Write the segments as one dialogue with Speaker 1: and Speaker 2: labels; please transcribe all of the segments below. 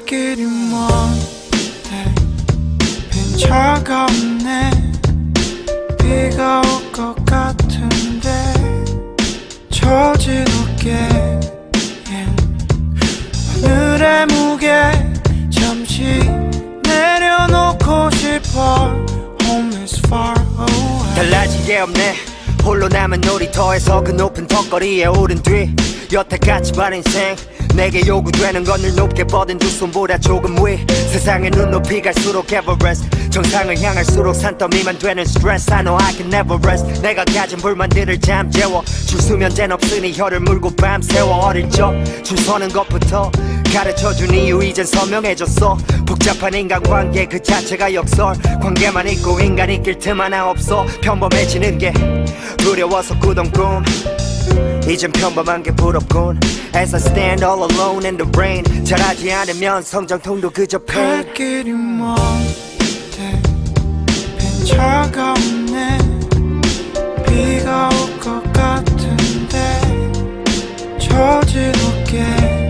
Speaker 1: 길이 먼데 빈 차가 없네. 비가 올 것 같은데 처진 어깨 오늘의 무게 잠시 내려놓고 싶어. Home is far away.
Speaker 2: 달라진 게 없네. 홀로 남은 놀이터에서 그 높은 턱걸이에 오른 뒤 여태까지 반 인생 내게 요구되는 건 늘 높게 뻗은 두 손보다 조금 위. 세상의 눈높이 갈수록 에버레스트, 정상을 향할수록 산더미만 되는 스트레스. I know I can never rest. 내가 가진 불만들을 잠재워 줄 수면제는 없으니 혀를 물고 밤새워. 어릴 적 줄 서는 것부터 가르쳐준 이유 이젠 선명해졌어. 복잡한 인간관계 그 자체가 역설. 관계만 있고 인간 이길 틈 하나 없어. 평범해지는 게 두려워서 꾸던 꿈 이젠 평범한 게 부럽군. As I stand all alone in the rain. 잘하지 않으면 성장통도 그저 pain.
Speaker 1: 갈 길이 먼데 빈 차가 없네. 비가 올 것 같은데 처진 어깨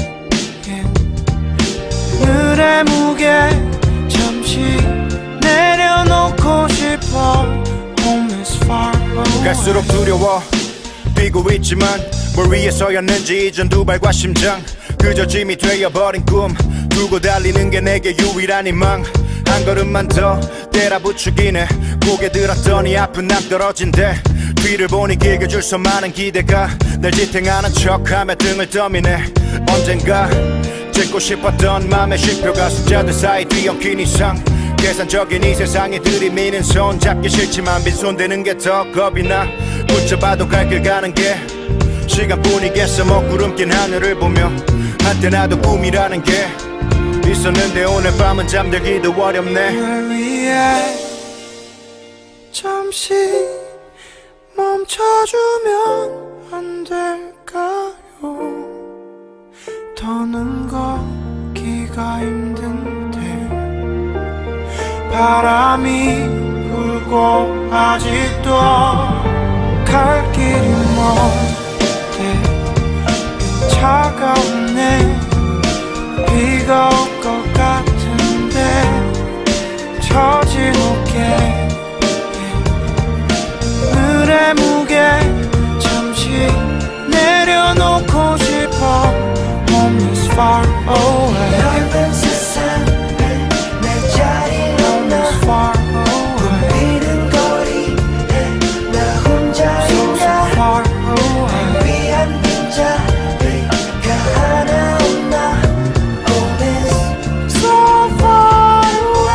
Speaker 1: 오늘의 무게 잠시 내려놓고 싶어. Home is far away.
Speaker 3: 갈수록 두려워 뛰고 있지만 뭘 위해 서였는지 이젠 두 발과 심장 그저 짐이 되어버린 꿈 두고 달리는 게 내게 유일한 희망. 한 걸음만 더 때라 부추기네. 고개 들었더니 앞은 낭떨어진대. 뒤를 보니 길게 줄 수많은 기대가 날 지탱하는 척하며 등을 떠미네. 언젠가 짓고 싶었던 맘의 쉼표가 숫자들 사이 뒤엉킨 이상 계산적인 이 세상에 들이미는 손 잡기 싫지만 빈손대는 게 더 겁이 나. 붙잡아도 갈 길 가는 게 시간뿐이겠어. 먹구름 낀 하늘을 보며 한때 나도 꿈이라는 게 있었는데 오늘 밤은 잠들기도 어렵네.
Speaker 1: 널 위해 잠시 멈춰주면 안 될까요? 더는 걷기가 힘든데 바람이 불고 아직도 갈 길이 먼데 빈 차가 없네. 비가 올 것 같은데 처진 어깨 오늘의 무게 잠시 내려놓고 싶어. Home is far away.
Speaker 4: 넓은 세상에 내 자리는 나
Speaker 1: far away.
Speaker 4: 붐비는 거리에 나 혼자 있냐.
Speaker 1: far away.
Speaker 4: 날 위한 빈자리가 하나 없나. Home is
Speaker 1: so far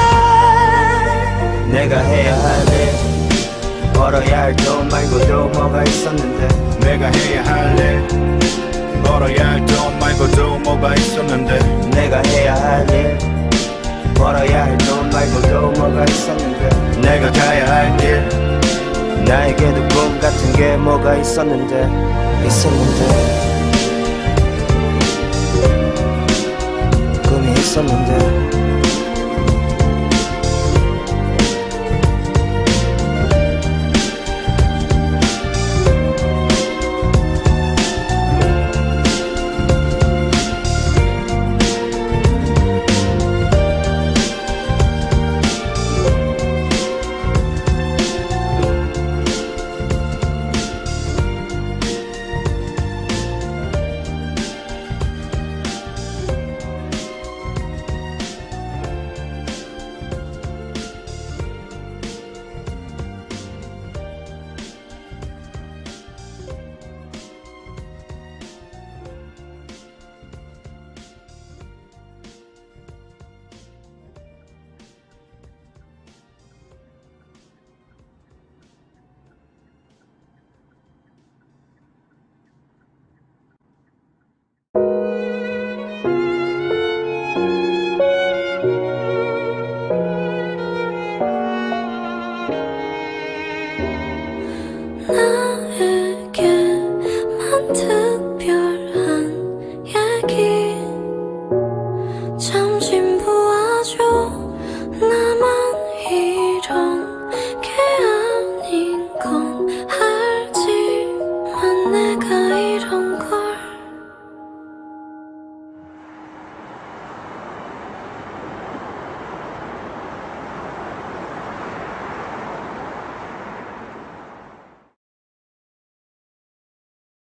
Speaker 1: away.
Speaker 2: 내가 해야 할 일 벌어야 할 돈 말고도 뭐가 있었는데.
Speaker 3: 내가 해야 할 일 벌어야 할 돈 말고도 뭐가 있었는데.
Speaker 2: 내가 해야 할 일 벌어야 할 돈 말고도 뭐가 있었는데. 내가 가야 할 길 나에게도 꿈 같은 게 뭐가 있었는데. 꿈이 있었는데.
Speaker 5: 나에게 만든